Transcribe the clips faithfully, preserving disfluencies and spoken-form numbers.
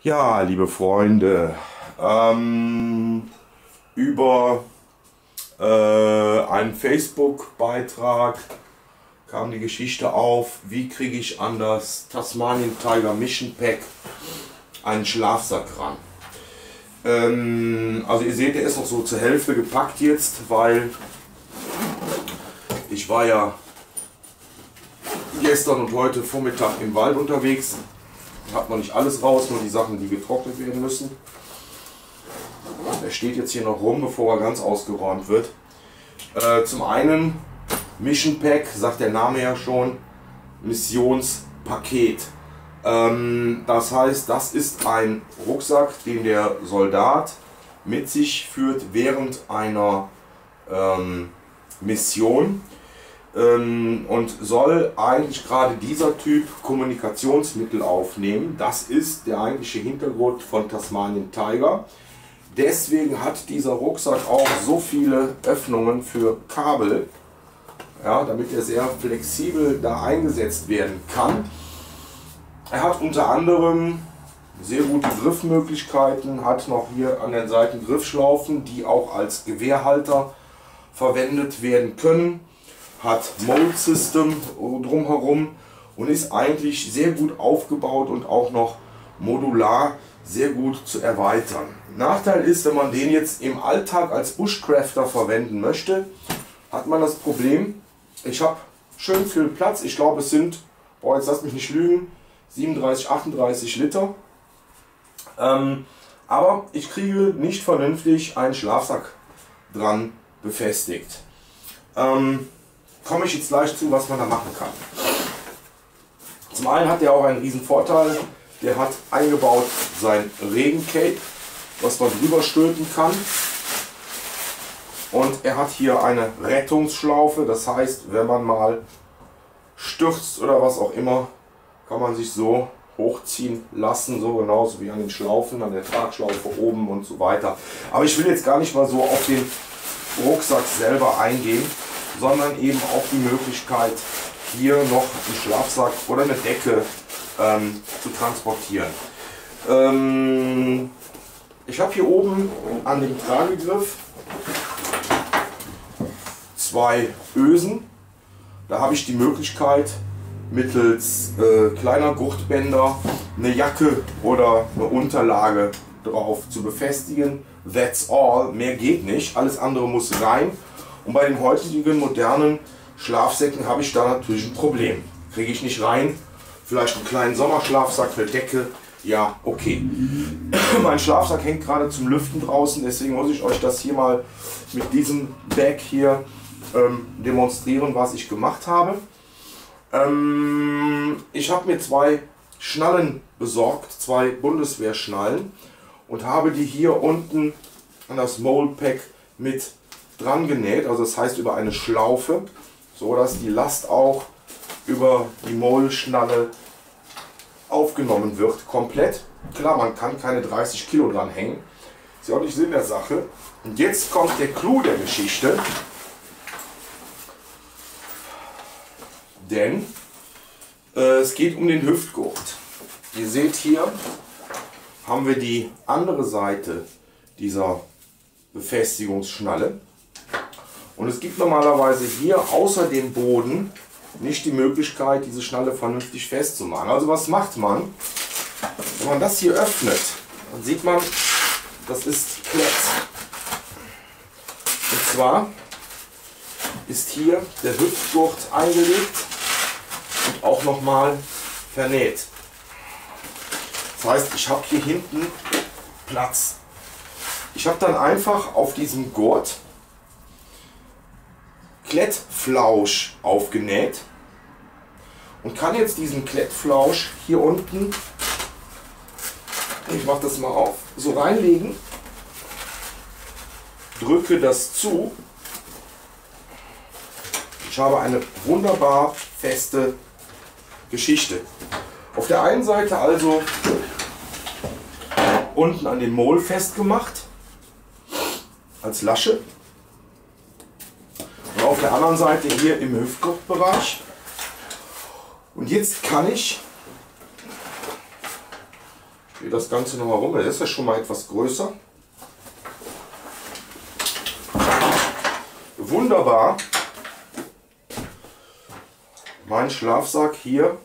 Ja, liebe Freunde, ähm, über äh, einen Facebook-Beitrag kam die Geschichte auf, wie kriege ich an das Tasmanian Tiger Mission Pack einen Schlafsack ran. Ähm, also ihr seht, der ist noch so zur Hälfte gepackt jetzt, weil ich war ja gestern und heute Vormittag im Wald unterwegs. Hat noch nicht alles raus, nur die Sachen, die getrocknet werden müssen. Er steht jetzt hier noch rum, bevor er ganz ausgeräumt wird. Äh, zum einen Mission Pack, sagt der Name ja schon, Missionspaket. Ähm, das heißt, das ist ein Rucksack, den der Soldat mit sich führt während einer ähm, Mission. Und soll eigentlich gerade dieser Typ Kommunikationsmittel aufnehmen. Das ist der eigentliche Hintergrund von Tasmanian Tiger. Deswegen hat dieser Rucksack auch so viele Öffnungen für Kabel, ja, damit er sehr flexibel da eingesetzt werden kann. Er hat unter anderem sehr gute Griffmöglichkeiten, hat noch hier an den Seiten Griffschlaufen, die auch als Gewehrhalter verwendet werden können. Hat Mold System drumherum und ist eigentlich sehr gut aufgebaut und auch noch modular sehr gut zu erweitern. Nachteil ist, wenn man den jetzt im Alltag als Bushcrafter verwenden möchte, hat man das Problem, ich habe schön viel Platz, ich glaube es sind, boah, jetzt lasst mich nicht lügen, siebenunddreißig, achtunddreißig Liter, ähm, aber ich kriege nicht vernünftig einen Schlafsack dran befestigt. Ähm, komme ich jetzt gleich zu, was man da machen kann. Zum einen hat er auch einen riesen Vorteil, der hat eingebaut sein Regencape, was man drüber stülpen kann. Und er hat hier eine Rettungsschlaufe, das heißt, wenn man mal stürzt oder was auch immer, kann man sich so hochziehen lassen, so genauso wie an den Schlaufen, an der Tragschlaufe oben und so weiter. Aber ich will jetzt gar nicht mal so auf den Rucksack selber eingehen, sondern eben auch die Möglichkeit, hier noch einen Schlafsack oder eine Decke ähm, zu transportieren. Ähm, ich habe hier oben an dem Tragegriff zwei Ösen. Da habe ich die Möglichkeit, mittels äh, kleiner Gurtbänder eine Jacke oder eine Unterlage drauf zu befestigen. That's all, mehr geht nicht, alles andere muss rein. Und bei den heutigen modernen Schlafsäcken habe ich da natürlich ein Problem. Kriege ich nicht rein, vielleicht einen kleinen Sommerschlafsack, eine Decke, ja, okay. Mein Schlafsack hängt gerade zum Lüften draußen, deswegen muss ich euch das hier mal mit diesem Bag hier ähm, demonstrieren, was ich gemacht habe. Ähm, ich habe mir zwei Schnallen besorgt, zwei Bundeswehrschnallen, und habe die hier unten an das Mold Pack mit dran genäht, also das heißt über eine Schlaufe, so dass die Last auch über die Moldschnalle aufgenommen wird, komplett. Klar, man kann keine dreißig Kilo dran hängen, ist ja auch nicht Sinn der Sache. Und jetzt kommt der Clou der Geschichte, denn äh, es geht um den Hüftgurt. Ihr seht hier, haben wir die andere Seite dieser Befestigungsschnalle. Und es gibt normalerweise hier außer dem Boden nicht die Möglichkeit, diese Schnalle vernünftig festzumachen. Also was macht man? Wenn man das hier öffnet, dann sieht man, das ist Klett. Und zwar ist hier der Hüftgurt eingelegt und auch nochmal vernäht. Das heißt, ich habe hier hinten Platz. Ich habe dann einfach auf diesem Gurt Klettflausch aufgenäht und kann jetzt diesen Klettflausch hier unten, ich mache das mal auf, so reinlegen, drücke das zu. Ich habe eine wunderbar feste Geschichte. Auf der einen Seite also unten an den Mol festgemacht als Lasche. Und auf der anderen Seite hier im Hüftgurtbereich. Und jetzt kann ich drehe das Ganze nochmal rum. Das ist ja schon mal etwas größer. Wunderbar. Mein Schlafsack hier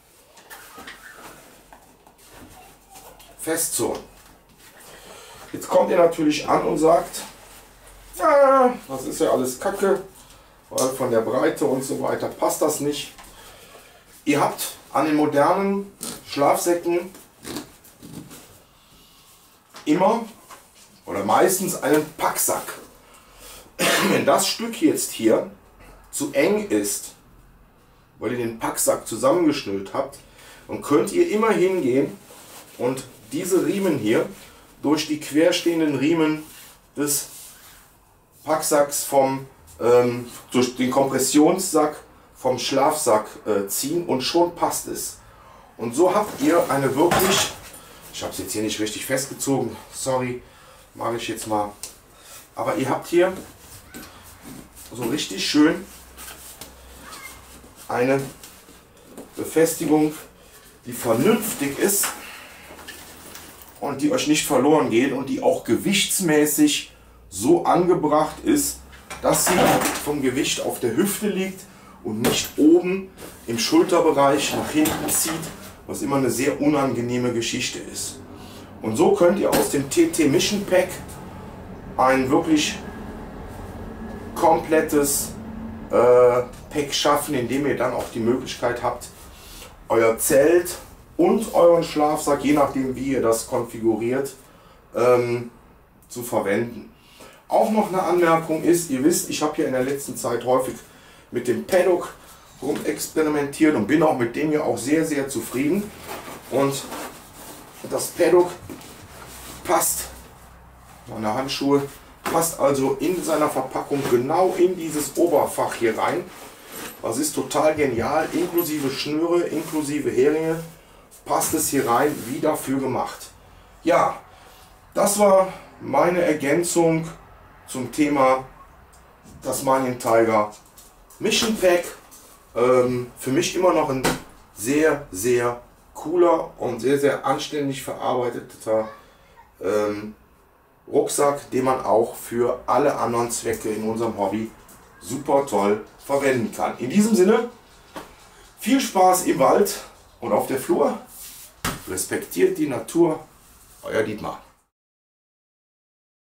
festzonen. Jetzt kommt ihr natürlich an und sagt, ah, das ist ja alles Kacke, weil von der Breite und so weiter passt das nicht. Ihr habt an den modernen Schlafsäcken immer oder meistens einen Packsack. Wenn das Stück jetzt hier zu eng ist, weil ihr den Packsack zusammengeschnürt habt, dann könnt ihr immer hingehen und diese Riemen hier durch die querstehenden Riemen des Packsacks vom, ähm, durch den Kompressionssack vom Schlafsack äh, ziehen und schon passt es. Und so habt ihr eine wirklich, ich habe es jetzt hier nicht richtig festgezogen, sorry, mache ich jetzt mal, aber ihr habt hier so richtig schön eine Befestigung, die vernünftig ist und die euch nicht verloren geht und die auch gewichtsmäßig so angebracht ist, dass sie vom Gewicht auf der Hüfte liegt und nicht oben im Schulterbereich nach hinten zieht, was immer eine sehr unangenehme Geschichte ist. Und so könnt ihr aus dem T T Mission Pack ein wirklich komplettes äh, Pack schaffen, indem ihr dann auch die Möglichkeit habt, euer Zelt und euren Schlafsack, je nachdem wie ihr das konfiguriert, ähm, zu verwenden. Auch noch eine Anmerkung ist, ihr wisst, ich habe hier in der letzten Zeit häufig mit dem Paddock rumexperimentiert und bin auch mit dem ja auch sehr, sehr zufrieden. Und das Paddock passt, meine Handschuhe, passt also in seiner Verpackung genau in dieses Oberfach hier rein. Das ist total genial, inklusive Schnüre, inklusive Heringe, passt es hier rein, wie dafür gemacht. Ja, das war meine Ergänzung zum Thema Tasmanian Tiger Mission Pack. Ähm, für mich immer noch ein sehr, sehr cooler und sehr, sehr anständig verarbeiteter ähm, Rucksack, den man auch für alle anderen Zwecke in unserem Hobby super toll verwenden kann. In diesem Sinne, viel Spaß im Wald und auf der Flur. Respektiert die Natur. Euer Dietmar.